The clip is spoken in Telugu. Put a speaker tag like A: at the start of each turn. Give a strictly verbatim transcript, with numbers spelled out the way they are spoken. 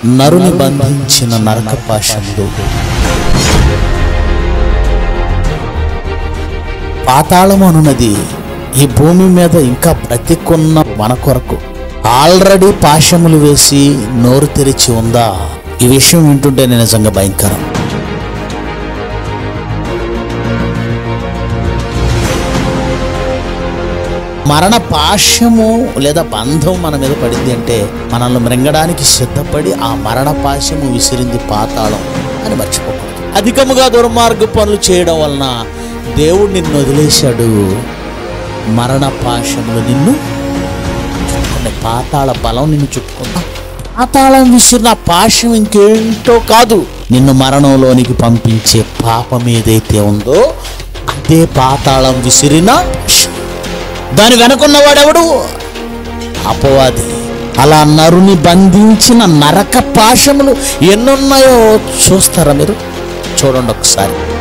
A: నరుని బంధించిన నరక పాశములు, పాతాళము అనున్నది ఈ భూమి మీద ఇంకా బ్రతికున్న మన కొరకు ఆల్రెడీ పాశములు వేసి నోరు తెరిచి ఉందా? ఈ విషయం వింటుంటేనే నిజంగా భయంకరం. మరణ పాశము లేదా బంధం మన మీద పడింది అంటే మనల్ని మృంగడానికి సిద్ధపడి ఆ మరణ పాశము విసిరింది పాతాళం అని మర్చిపోకూడదు. అధికముగా దుర్మార్గ పనులు చేయడం వలన దేవుడు నిన్ను వదిలేశాడు. మరణ పాశములు నిన్ను చుట్టుకునే, పాతాళ బలం నిన్ను చుట్టుకున్నా. పాతాళం విసిరిన పాశం ఇంకేంటో కాదు, నిన్ను మరణంలోనికి పంపించే పాపం ఏదైతే ఉందో అదే పాతాళం విసిరిన పాశం. దాని వెనుకున్నవాడెవడు? అపవాది. అలా నరుని బంధించిన నరక పాశములు ఎన్నున్నాయో చూస్తారా మీరు? చూడండి ఒకసారి.